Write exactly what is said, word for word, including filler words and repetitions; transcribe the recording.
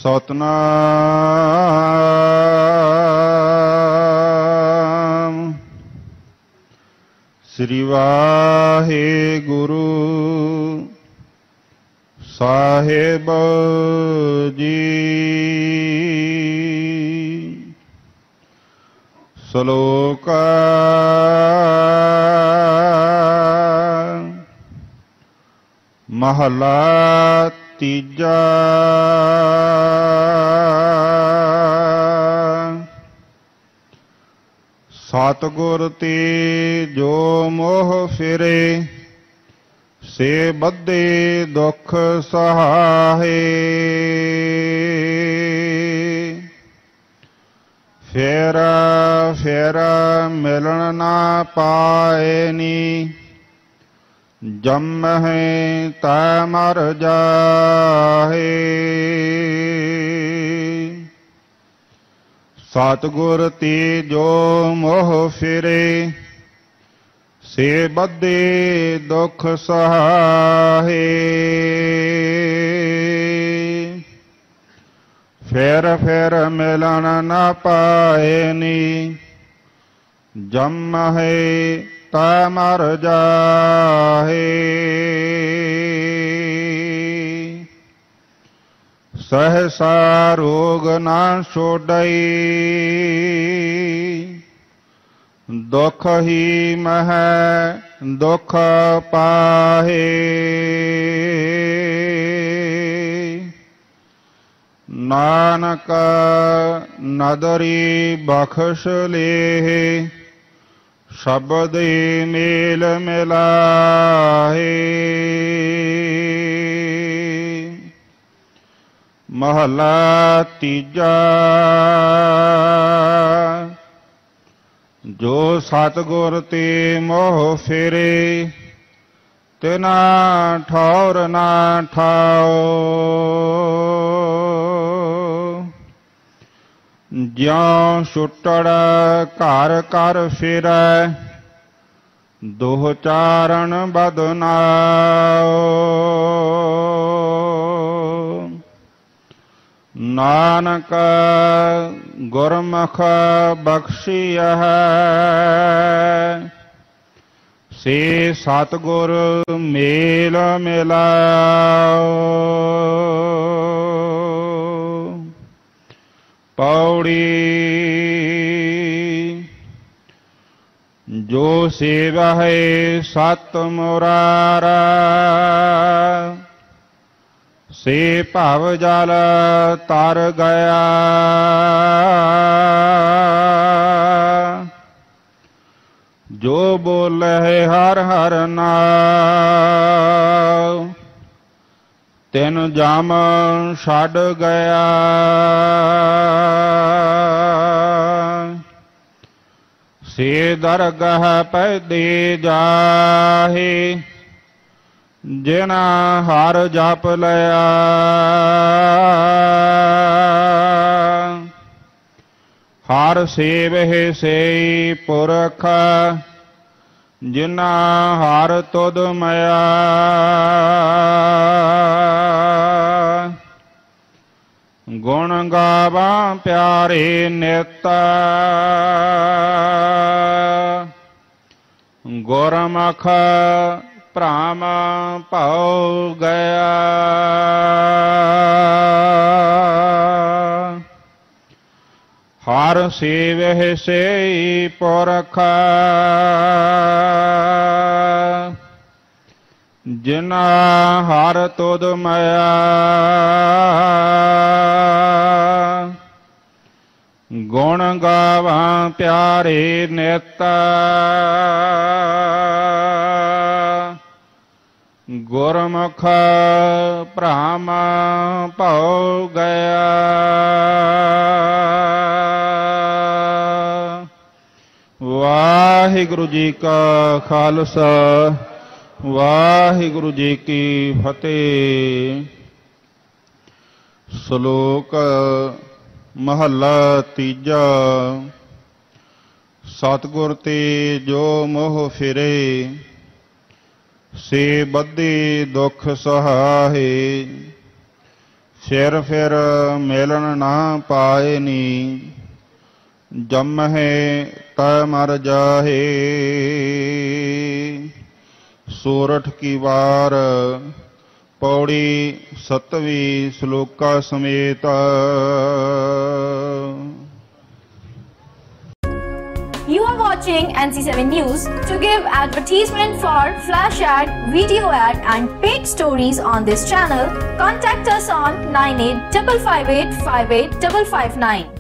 ਸਤਨਾਮ ਸ੍ਰੀ ਵਾਹਿਗੁਰੂ ਸਾਹਿਬ ਜੀ। ਸ਼ਲੋਕ ਮਹਲਾ ਤੀਜਾ। ਸਤਿਗੁਰ ਤੇ ਜੋ ਮੋਹ ਫਿਰੇ, ਸੇ ਬੱਧੇ ਦੁਖ ਸਹਾਏ। ਫੇਰ ਫੇਰ ਮਿਲਣ ਨਾ ਪਾਏ ਨੀ, ਜੰਮਹਿ ਤੈ ਮਰ ਜਾਹੇ। ਸਤਿਗੁਰ ਤੇ ਜੋ ਮੋਹ ਫਿਰੇ, ਸੇ ਬੱਧੇ ਦੁਖ ਸਹਾਏ। ਫੇਰ ਫੇਰ ਮਿਲਣ ਨਾ ਪਾਏ ਨੀ, ਜੰਮਹਿ ਤੈ ਮਰ ਜਾਹੇ। ਸਹਸਾ ਰੋਗ ਨਾ ਛੋਡਈ, ਦੁਖ ਹੀ ਮਹਿ ਦੁਖ ਪਾਹੇ। ਨਾਨਕ ਨਦਰੀ ਬਖਸ਼ ਲੇਹ, ਸ਼ਬਦ ਮੇਲ ਮਿਲਾਹੇ। ਮਹਲਾ ਤੀਜਾ। ਜੋ ਸਤਿਗੁਰ ਤੇ ਮੋਹ ਫਿਰੇ, ਤਿਨਾ ਠੌਰ ਨਾ ਠਾਓ। ਜਿਉ ਛੁੱਟੜ ਘਰ ਘਰ ਫਿਰੈ, ਦੋਹ ਚਾਰਨ ਬਦਨਾਓ। ਨਾਨਕ ਗੁਰਮੁਖ ਬਖਸ਼ੀਐ, ਸੇ ਸਤਿਗੁਰ ਮੇਲ ਮਿਲਾਓ। ਪੌੜੀ। ਜੋ ਸੇਵਹਿ ਸਤ ਮੁਰਾਰਾ, ਸੇ ਭਵ ਜਲ ਤਰ ਗਿਆ। ਜੋ ਬੋਲੇ ਹਰ ਹਰ ਨਾਮ, ਤਿਨ ਜਮ ਛੱਡ ਗਿਆ। ਸੇ ਦਰਗਹ ਪੈਦੇ ਜਾਹੇ, ਜਿਨਾ ਹਰ ਜਪ ਲਿਆ। ਹਰ ਸੇਵਹਿ ਸੇਈ ਪੁਰਖ, ਜਿਨਾ ਹਰ ਤੁਧ ਮਇਆ। ਗੁਣ ਗਾਵਾਂ ਪਿਆਰੇ ਨਿਤ, ਗੁਰਮੁਖ ਭ੍ਰਮ ਭਉ ਗਿਆ। ਹਰ ਸੇਵਹਿ ਸੇਈ ਪੁਰਖ, ਜਿਨਾ ਹਰ ਤੁਧ ਮਇਆ। ਗੁਣ ਗਾਵਾਂ ਪਿਆਰੇ ਨਿਤ, ਗੁਰਮੁਖ ਭ੍ਰਮ ਭਉ ਗਿਆ। ਵਾਹਿਗੁਰੂ ਜੀ ਕਾ ਖਾਲਸਾ, ਵਾਹਿਗੁਰੂ ਜੀ ਕੀ ਫਤਿਹ। ਸ਼ਲੋਕ ਮਹੱਲਾ ਤੀਜਾ। ਸਤਿਗੁਰ ਤੇ ਜੋ ਮੋਹ ਫਿਰੇ, ਸੇ ਬੱਧੇ ਦੁਖ ਸਹਾਏ। फिर फिर मिलन ना पाए नी, जम है तय मर जाहे। सोरठ की वार पौड़ी सतवी श्लोका समेत। You are watching N C seven News. To give advertisement for flash ad, video ad and paid stories on this channel, contact us on nine eight five five eight five eight five five nine.